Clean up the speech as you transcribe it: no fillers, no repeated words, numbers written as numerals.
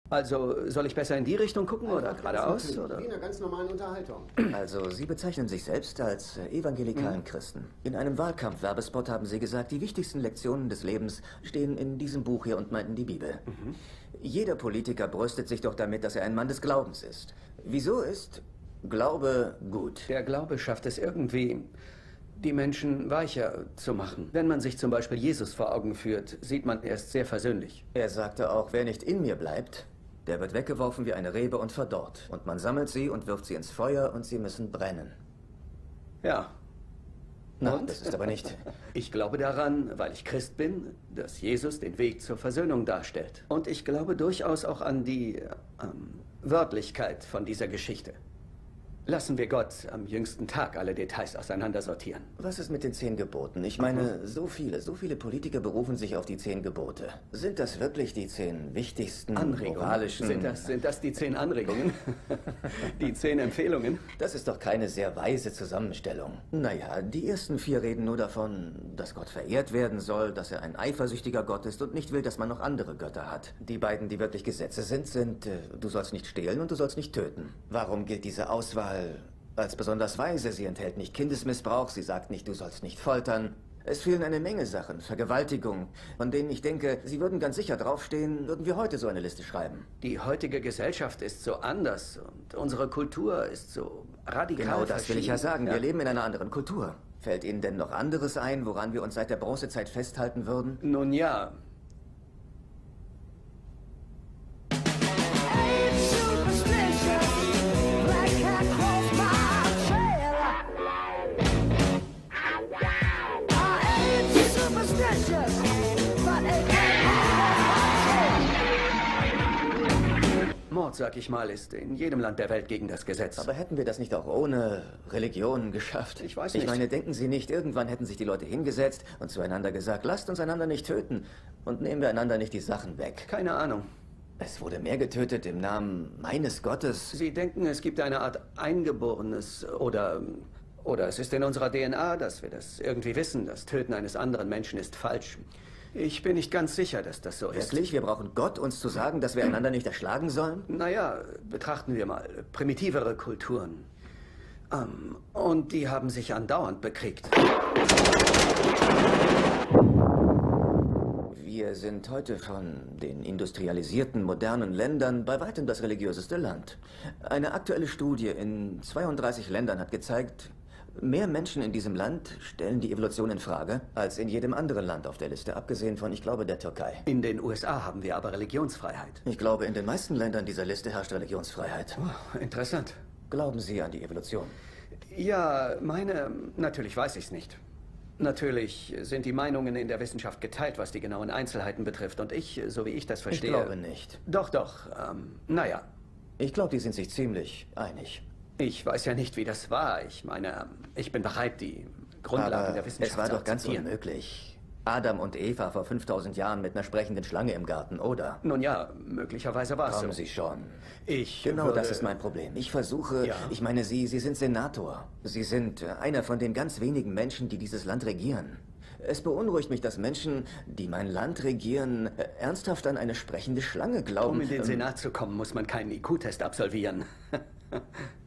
Also, soll ich besser in die Richtung gucken oder geradeaus? Oder? Wie in einer ganz normalen Unterhaltung. Also, Sie bezeichnen sich selbst als evangelikalen Christen. In einem Wahlkampfwerbespot haben Sie gesagt, die wichtigsten Lektionen des Lebens stehen in diesem Buch hier und meinten die Bibel. Jeder Politiker brüstet sich doch damit, dass er ein Mann des Glaubens ist. Wieso ist Glaube gut? Der Glaube schafft es irgendwie, die Menschen weicher zu machen. Wenn man sich zum Beispiel Jesus vor Augen führt, sieht man, er ist sehr versöhnlich. Er sagte auch, wer nicht in mir bleibt, der wird weggeworfen wie eine Rebe und verdorrt. Und man sammelt sie und wirft sie ins Feuer und sie müssen brennen. Ja. Na, das ist aber nicht... Ich glaube daran, weil ich Christ bin, dass Jesus den Weg zur Versöhnung darstellt. Und ich glaube durchaus auch an die Wörtlichkeit von dieser Geschichte. Lassen wir Gott am jüngsten Tag alle Details auseinandersortieren. Was ist mit den 10 Geboten? Ich meine, so viele Politiker berufen sich auf die 10 Gebote. Sind das wirklich die 10 wichtigsten moralischen... Sind das die 10 Anregungen? Die 10 Empfehlungen? Das ist doch keine sehr weise Zusammenstellung. Naja, die ersten 4 reden nur davon, dass Gott verehrt werden soll, dass er ein eifersüchtiger Gott ist und nicht will, dass man noch andere Götter hat. Die beiden, die wirklich Gesetze sind, du sollst nicht stehlen und du sollst nicht töten. Warum gilt diese Auswahl als besonders weise? Sie enthält nicht Kindesmissbrauch, sie sagt nicht, du sollst nicht foltern. Es fehlen eine Menge Sachen, Vergewaltigung, von denen ich denke, sie würden ganz sicher draufstehen, würden wir heute so eine Liste schreiben. Die heutige Gesellschaft ist so anders und unsere Kultur ist so radikal Genau das will ich ja sagen, Ja. wir leben in einer anderen Kultur. Fällt Ihnen denn noch anderes ein, woran wir uns seit der Bronzezeit festhalten würden? Nun ja, Mord, sag ich mal, ist in jedem Land der Welt gegen das Gesetz. Aber hätten wir das nicht auch ohne Religion geschafft? Ich weiß nicht. Ich meine, denken Sie nicht, irgendwann hätten sich die Leute hingesetzt und zueinander gesagt, lasst uns einander nicht töten und nehmen wir einander nicht die Sachen weg. Keine Ahnung. Es wurde mehr getötet im Namen meines Gottes. Sie denken, es gibt eine Art Eingeborenes oder es ist in unserer DNA, dass wir das irgendwie wissen. Das Töten eines anderen Menschen ist falsch. Ich bin nicht ganz sicher, dass das so ist. Wirklich? Wir brauchen Gott, uns zu sagen, dass wir einander nicht erschlagen sollen? Naja, betrachten wir mal primitivere Kulturen. Und die haben sich andauernd bekriegt. Wir sind heute von den industrialisierten, modernen Ländern bei weitem das religiöseste Land. Eine aktuelle Studie in 32 Ländern hat gezeigt, mehr Menschen in diesem Land stellen die Evolution in Frage als in jedem anderen Land auf der Liste, abgesehen von, ich glaube, der Türkei. In den USA haben wir aber Religionsfreiheit. Ich glaube, in den meisten Ländern dieser Liste herrscht Religionsfreiheit. Oh, interessant. Glauben Sie an die Evolution? Ja, natürlich weiß ich es nicht. Natürlich sind die Meinungen in der Wissenschaft geteilt, was die genauen Einzelheiten betrifft. Und ich, so wie ich das verstehe... Ich glaube nicht. Doch. Naja. Ich glaube, die sind sich ziemlich einig. Ich weiß ja nicht, wie das war. Ich meine, ich bin bereit, die Grundlagen der Wissenschaft es war zu doch ganz akzeptieren. unmöglich. Adam und Eva vor 5000 Jahren mit einer sprechenden Schlange im Garten, oder? Nun ja, möglicherweise war es so. Kommen Sie schon. Genau, Das ist mein Problem. Ich versuche, Ja. ich meine, Sie sind Senator. Sie sind einer von den ganz wenigen Menschen, die dieses Land regieren. Es beunruhigt mich, dass Menschen, die mein Land regieren, ernsthaft an eine sprechende Schlange glauben. Um in den Senat zu kommen, muss man keinen IQ-Test absolvieren.